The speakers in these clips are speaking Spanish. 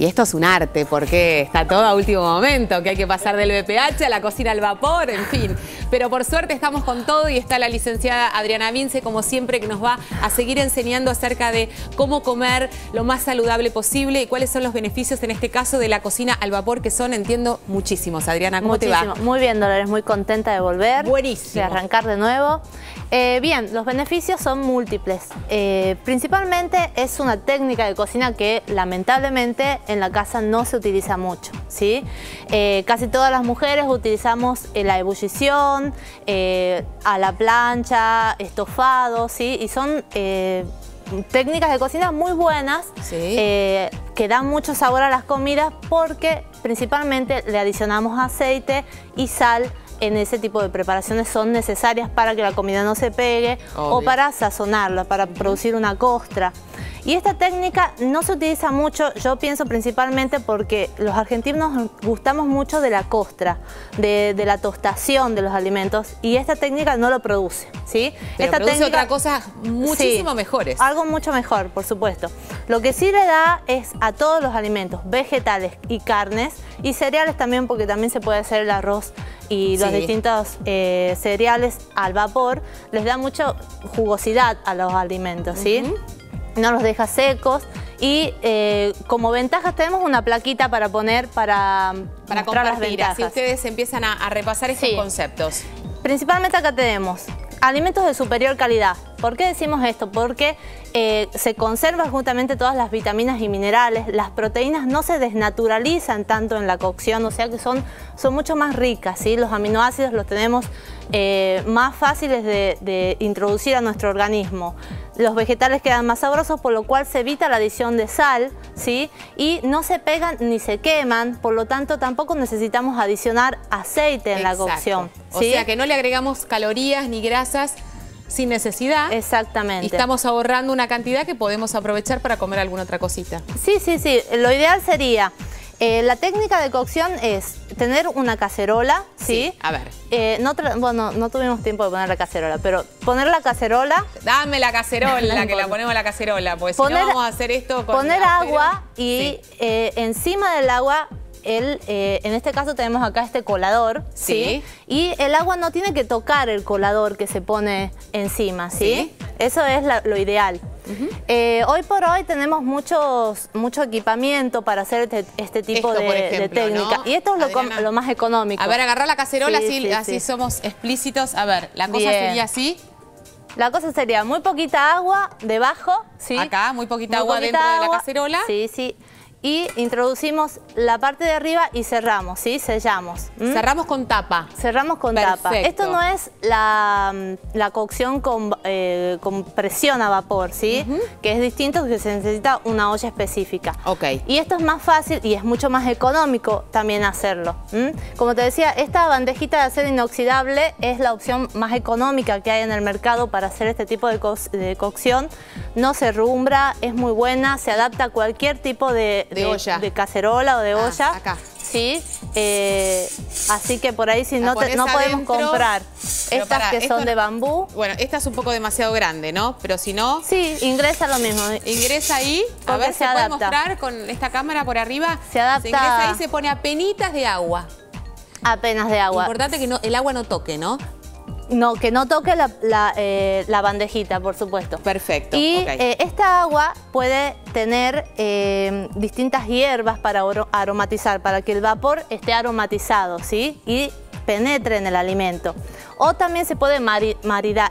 Y esto es un arte, porque está todo a último momento, que hay que pasar del BPH a la cocina al vapor, en fin. Pero por suerte estamos con todo y está la licenciada Adriana Vince, como siempre, que nos va a seguir enseñando acerca de cómo comer lo más saludable posible y cuáles son los beneficios, en este caso, de la cocina al vapor, que son, entiendo, muchísimos. Adriana, ¿cómo te va? Muy bien, Dolores, muy contenta de volver. Buenísimo. De arrancar de nuevo. Bien, los beneficios son múltiples. Principalmente es una técnica de cocina que lamentablemente en la casa no se utiliza mucho, ¿sí? Casi todas las mujeres utilizamos la ebullición, a la plancha, estofado, ¿sí? Y son técnicas de cocina muy buenas, sí, que dan mucho sabor a las comidas porque principalmente le adicionamos aceite y sal. En ese tipo de preparaciones son necesarias para que la comida no se pegue, obvio, o para sazonarla, para producir una costra. Y esta técnica no se utiliza mucho, yo pienso principalmente porque los argentinos nos gustamos mucho de la costra, de la tostación de los alimentos, y esta técnica no lo produce, ¿sí? Pero esta produce técnica, otras cosas muchísimo mejores. Algo mucho mejor, por supuesto. Lo que sí le da es a todos los alimentos, vegetales y carnes, y cereales también, porque también se puede hacer el arroz y los distintos cereales al vapor, les da mucha jugosidad a los alimentos, ¿sí? No los deja secos y como ventajas tenemos una plaquita para poner para mostrar las ventajas. Así ustedes empiezan a repasar estos conceptos. Principalmente acá tenemos alimentos de superior calidad. ¿Por qué decimos esto? Porque se conservan justamente todas las vitaminas y minerales, las proteínas no se desnaturalizan tanto en la cocción, o sea que son mucho más ricas, ¿sí? Los aminoácidos los tenemos más fáciles de introducir a nuestro organismo. Los vegetales quedan más sabrosos, por lo cual se evita la adición de sal, ¿sí? Y no se pegan ni se queman, por lo tanto tampoco necesitamos adicionar aceite en la cocción, ¿sí? O sea que no le agregamos calorías ni grasas sin necesidad. Exactamente. Y estamos ahorrando una cantidad que podemos aprovechar para comer alguna otra cosita. Sí. Lo ideal sería, la técnica de cocción es tener una cacerola, ¿sí? A ver. Bueno, no tuvimos tiempo de poner la cacerola, pero poner la cacerola... Dame la cacerola, que la ponemos en la cacerola, porque si no vamos a hacer esto con... Poner agua y encima del agua... en este caso tenemos acá este colador, ¿sí? Y el agua no tiene que tocar el colador que se pone encima, ¿sí? Eso es lo ideal. Hoy por hoy tenemos mucho equipamiento para hacer este tipo de técnica, ¿no? Y esto es lo más económico. A ver, agarrar la cacerola, así somos explícitos. A ver, la cosa sería así. La cosa sería muy poquita agua debajo, ¿sí? Acá, muy poquita agua dentro de la cacerola. Sí. Y introducimos la parte de arriba y cerramos, ¿sí? Sellamos. Cerramos con tapa. Cerramos con tapa. Esto no es la cocción con presión a vapor, ¿sí? Que es distinto, que se necesita una olla específica. Y esto es más fácil y es mucho más económico también hacerlo. Como te decía, esta bandejita de acero inoxidable es la opción más económica que hay en el mercado para hacer este tipo de cocción. No se rumbra, es muy buena, se adapta a cualquier tipo de olla, de cacerola o de olla. Acá. Sí, así que por ahí si no podemos comprar estas que son de bambú. Bueno, esta es un poco demasiado grande, ¿no? Pero si no... Sí, ingresa lo mismo. Ingresa ahí, a ver, ¿se puede mostrar con esta cámara por arriba? Se adapta. Se ingresa ahí, se pone apenitas de agua. Apenas de agua. Importante que el agua no toque, ¿no? No, que no toque la bandejita, por supuesto. Perfecto. Y esta agua puede tener distintas hierbas para aromatizar, para que el vapor esté aromatizado, ¿sí? Y penetre en el alimento. O también se puede marinar,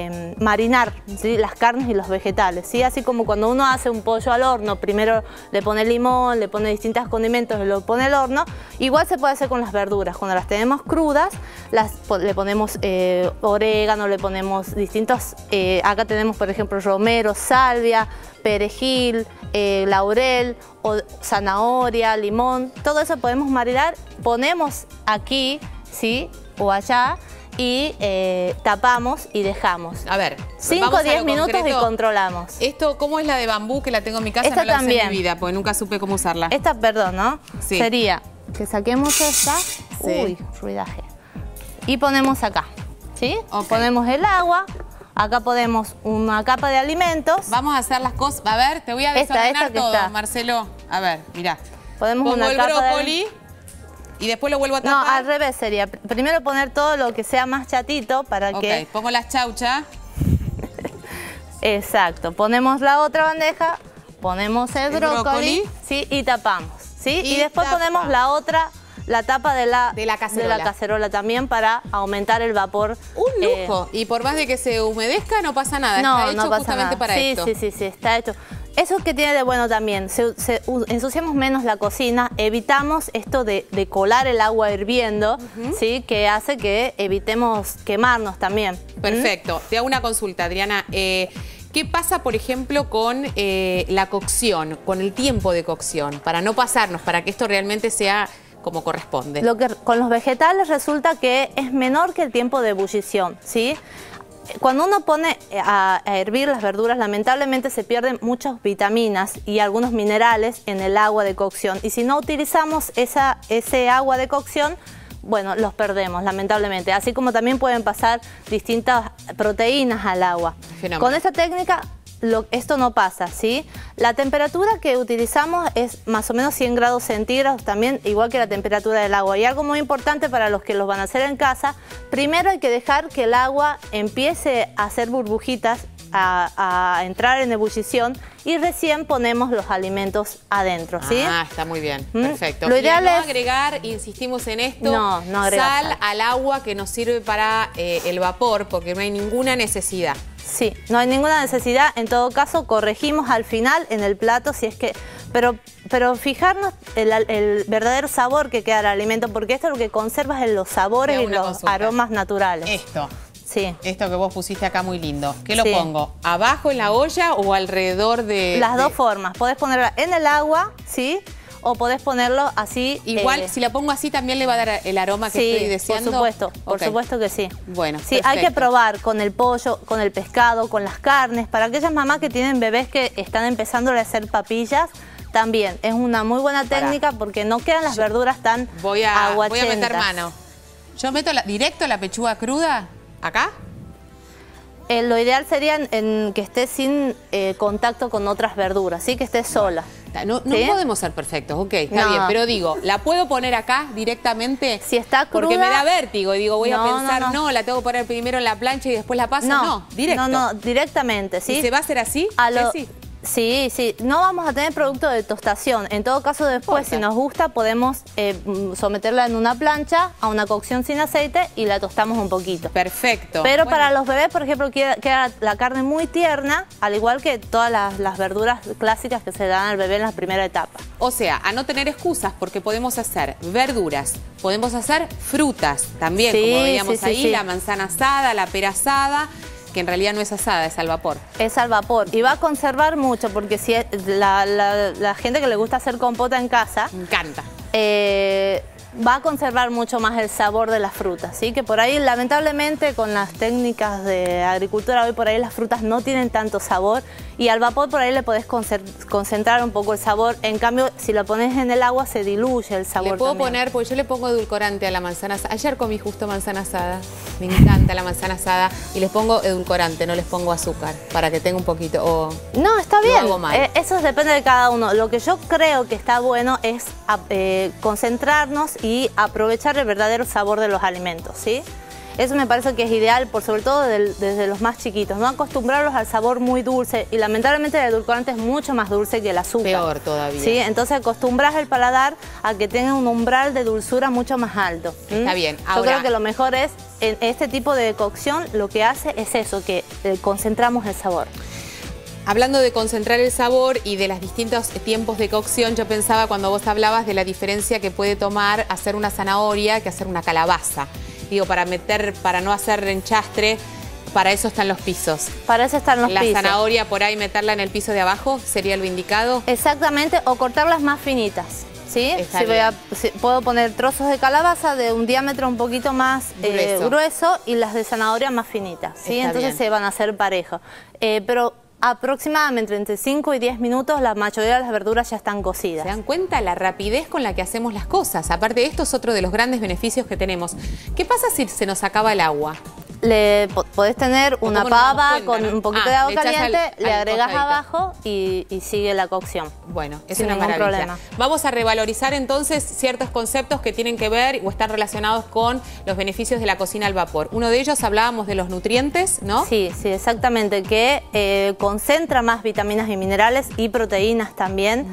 ¿sí? Las carnes y los vegetales, ¿sí? Así como cuando uno hace un pollo al horno, primero le pone limón, le pone distintos condimentos y lo pone al horno, igual se puede hacer con las verduras. Cuando las tenemos crudas, le ponemos orégano, le ponemos distintos, acá tenemos por ejemplo romero, salvia, perejil, laurel, o zanahoria, limón, todo eso podemos marinar, ponemos aquí, ¿sí? O allá, y tapamos y dejamos. A ver, 5 o 10 minutos y controlamos. Esto, ¿cómo es la de bambú que la tengo en mi casa? Esta no la también. usé en mi vida, porque nunca supe cómo usarla. Esta, perdón, ¿no? Sí. Sería que saquemos esta. Uy, ruidaje. Y ponemos acá, ¿sí? Ponemos el agua. Acá ponemos una capa de alimentos. Vamos a hacer las cosas. A ver, te voy a desordenar todo, Marcelo. A ver, mirá. Ponemos Pongo una el capa brócoli y después lo vuelvo a tapar. No, al revés sería. Primero poner todo lo que sea más chatito para que... Ok, pongo las chauchas. Exacto. Ponemos la otra bandeja, ponemos el brócoli, ¿sí? Y tapamos, ¿sí? Y después ponemos la tapa de la cacerola también para aumentar el vapor. Un lujo. Y por más de que se humedezca, no pasa nada. No, está hecho no pasa justamente nada. para esto. Sí, está hecho. Eso que tiene de bueno también, ensuciamos menos la cocina, evitamos esto de colar el agua hirviendo, ¿sí? Que hace que evitemos quemarnos también. Perfecto. Te hago una consulta, Adriana. ¿Qué pasa, por ejemplo, con la cocción, con el tiempo de cocción? Para no pasarnos, para que esto realmente sea como corresponde. Con los vegetales resulta que es menor que el tiempo de ebullición, ¿sí? Cuando uno pone a hervir las verduras, lamentablemente se pierden muchas vitaminas y algunos minerales en el agua de cocción. Y si no utilizamos ese agua de cocción, bueno, los perdemos, lamentablemente. Así como también pueden pasar distintas proteínas al agua. Fenómeno. Con esta técnica esto no pasa, ¿sí? La temperatura que utilizamos es más o menos 100 grados centígrados, también igual que la temperatura del agua. Y algo muy importante para los que los van a hacer en casa, primero hay que dejar que el agua empiece a hacer burbujitas, a entrar en ebullición y recién ponemos los alimentos adentro, ¿sí? Ah, está muy bien, perfecto. Lo ideal y no es agregar, insistimos en esto, no agregar sal al agua que nos sirve para el vapor, porque no hay ninguna necesidad. Sí, no hay ninguna necesidad. En todo caso, corregimos al final en el plato si es que... Pero fijarnos el verdadero sabor que queda el alimento, porque esto lo que conserva es los sabores y los aromas naturales. Esto. Sí. Esto que vos pusiste acá muy lindo. ¿Qué lo pongo? ¿Abajo en la olla o alrededor de...? Las dos formas. Podés ponerla en el agua, ¿sí? O podés ponerlo así. Igual, si la pongo así, también le va a dar el aroma que estoy deseando. Por supuesto que sí. Bueno, sí, hay que probar con el pollo, con el pescado, con las carnes. Para aquellas mamás que tienen bebés que están empezando a hacer papillas, también es una muy buena técnica porque no quedan las verduras tan aguachentas. Voy a meter mano. Yo meto directo la pechuga cruda, ¿acá? Lo ideal sería que esté sin contacto con otras verduras, ¿sí? Que esté sola. No podemos ser perfectos, ok, está bien, pero digo, ¿la puedo poner acá directamente? Si está cruda... Porque me da vértigo y digo, voy a pensar, no, la tengo que poner primero en la plancha y después la paso. No, directo. No, directamente, ¿sí? ¿Y se va a hacer así? Sí, no vamos a tener producto de tostación. En todo caso, después, si nos gusta, podemos someterla en una plancha a una cocción sin aceite y la tostamos un poquito. Perfecto. Pero para los bebés, por ejemplo, queda la carne muy tierna, al igual que todas las verduras clásicas que se dan al bebé en la primera etapa. O sea, a no tener excusas, porque podemos hacer verduras, podemos hacer frutas también, como veíamos ahí, la manzana asada, la pera asada, que en realidad no es asada, es al vapor. Es al vapor y va a conservar mucho porque si la gente que le gusta hacer compota en casa... Me encanta. Va a conservar mucho más el sabor de las frutas, ¿sí? Que por ahí, lamentablemente, con las técnicas de agricultura, hoy por ahí las frutas no tienen tanto sabor y al vapor por ahí le podés concentrar un poco el sabor. En cambio, si lo pones en el agua, se diluye el sabor. Le puedo poner, porque yo le pongo edulcorante a la manzana asada. Ayer comí justo manzana asada. Me encanta la manzana asada y les pongo edulcorante, no les pongo azúcar, para que tenga un poquito... No, está bien. Hago mal. Eso depende de cada uno. Lo que yo creo que está bueno es concentrarnos y aprovechar el verdadero sabor de los alimentos, ¿sí? Eso me parece que es ideal, sobre todo desde los más chiquitos, no acostumbrarlos al sabor muy dulce y lamentablemente el edulcorante es mucho más dulce que el azúcar. Peor todavía. ¿Sí? Entonces acostumbras el paladar a que tenga un umbral de dulzura mucho más alto. Está bien. Ahora, yo creo que lo mejor es, en este tipo de cocción, lo que hace es eso, que concentramos el sabor. Hablando de concentrar el sabor y de los distintos tiempos de cocción, yo pensaba cuando vos hablabas de la diferencia que puede tomar hacer una zanahoria que hacer una calabaza. Digo, para no hacer enchastre, para eso están los pisos. Para eso están los pisos. La zanahoria por ahí meterla en el piso de abajo sería lo indicado. Exactamente, o cortarlas más finitas. ¿Sí? Puedo poner trozos de calabaza de un diámetro un poquito más grueso y las de zanahoria más finitas. ¿Sí? Entonces se van a hacer parejos. Pero aproximadamente entre 5 y 10 minutos la mayoría de las verduras ya están cocidas. ¿Se dan cuenta la rapidez con la que hacemos las cosas? Aparte de esto es otro de los grandes beneficios que tenemos. ¿Qué pasa si se nos acaba el agua? Podés tener una pava con un poquito de agua caliente, le agregás abajo y sigue la cocción. Bueno, es una maravilla. Problema. Vamos a revalorizar entonces ciertos conceptos que tienen que ver o están relacionados con los beneficios de la cocina al vapor. Uno de ellos hablábamos de los nutrientes, ¿no? Sí, exactamente, que concentra más vitaminas y minerales y proteínas también.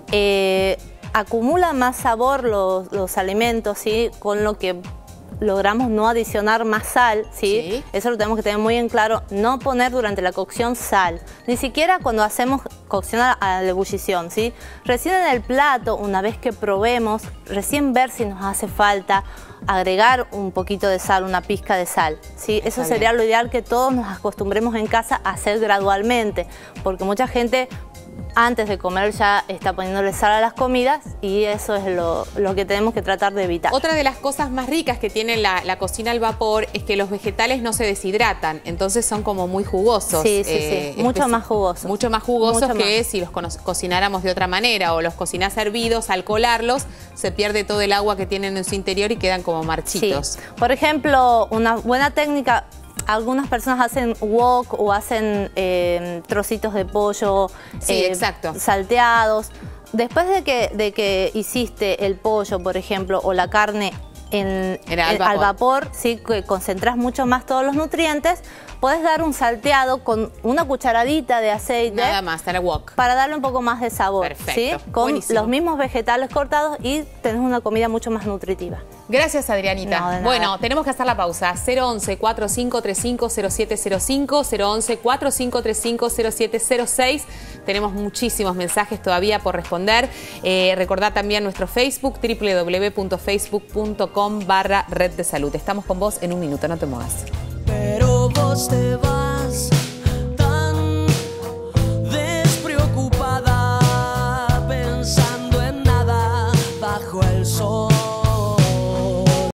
Acumula más sabor los alimentos, ¿sí? Con lo que logramos no adicionar más sal, ¿sí? Eso lo tenemos que tener muy en claro, no poner durante la cocción sal, ni siquiera cuando hacemos cocción a la ebullición, ¿sí? Recién en el plato, una vez que probemos, recién ver si nos hace falta agregar un poquito de sal, una pizca de sal, ¿sí? Eso sería lo ideal, que todos nos acostumbremos en casa a hacer gradualmente, porque mucha gente antes de comer ya está poniéndole sal a las comidas y eso es lo que tenemos que tratar de evitar. Otra de las cosas más ricas que tiene la cocina al vapor es que los vegetales no se deshidratan, entonces son como muy jugosos. Sí, mucho más jugosos. Mucho más jugosos que si los cocináramos de otra manera o los cocinás hervidos, al colarlos se pierde todo el agua que tienen en su interior y quedan como marchitos. Sí. Por ejemplo, una buena técnica... Algunas personas hacen wok o hacen trocitos de pollo salteados. Después de que hiciste el pollo, por ejemplo, o la carne al vapor, ¿sí? Que concentrás mucho más todos los nutrientes, puedes dar un salteado con una cucharadita de aceite. Nada más, para wok. Para darle un poco más de sabor. Perfecto. ¿Sí? Con los mismos vegetales cortados y tenés una comida mucho más nutritiva. Gracias, Adrianita. No, bueno, tenemos que hacer la pausa. 011-4535-0705, 011-4535-0706. Tenemos muchísimos mensajes todavía por responder. Recordá también nuestro Facebook, www.facebook.com/Red de Salud. Estamos con vos en un minuto, no te muevas. Pero vos te vas tan despreocupada, pensando en nada bajo el sol.